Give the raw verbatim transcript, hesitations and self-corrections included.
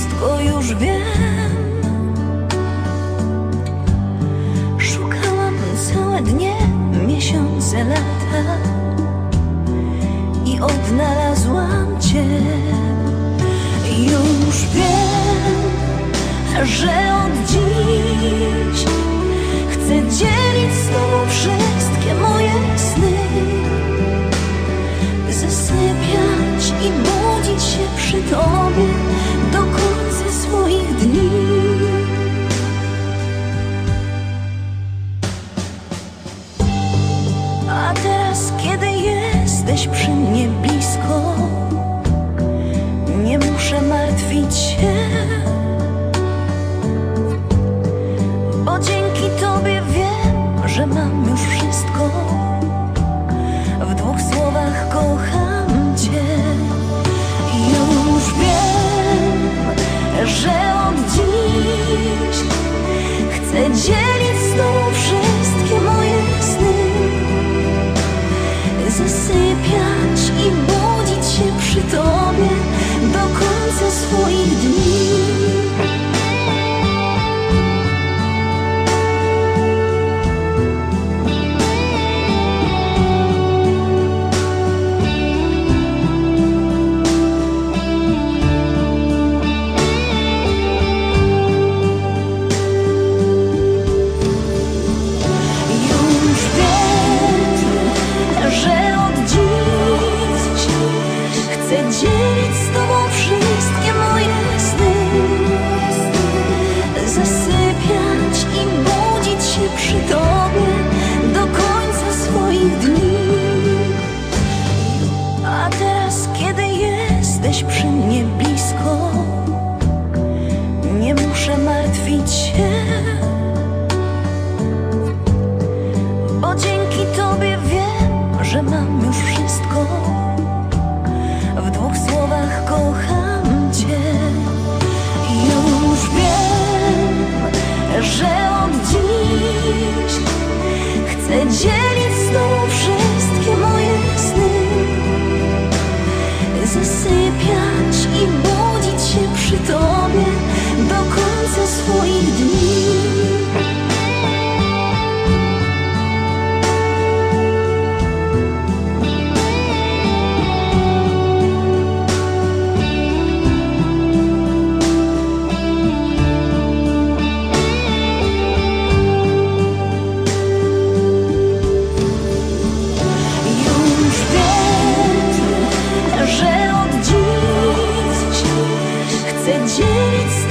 wszystko już wiem. Szukałam całe dnie, miesiące, lata i odnalazłam Cię. Już wiem, że od dziś chcę dzielić z Tobą wszystkie moje sny, zasypiać i budzić się przy Tobie do końca swoich dni. A teraz, kiedy jesteś przy mnie blisko, nie muszę martwić się, bo dzięki Tobie wiem, że mam już wszystko. W dwóch słowach kocham Cię. Już wiem, że od dziś chcę dzielić z Tobą wszystkie moje sny, zasypiać i budzić się przy Tobie do końca swoich dni. Chcę dzielić z Tobą wszystkie moje sny, zasypiać i budzić się przy Tobie do końca swoich dni. A teraz, kiedy jesteś przy mnie blisko, nie muszę martwić się, bo dzięki Tobie wiem, że mam już wszystko. W dwóch słowach kocham Cię. Już wiem, że od dziś chcę dzielić z Tobą wszystkie moje sny, zasypiać i budzić się przy Tobie do końca swoich dni. Chcę dzielić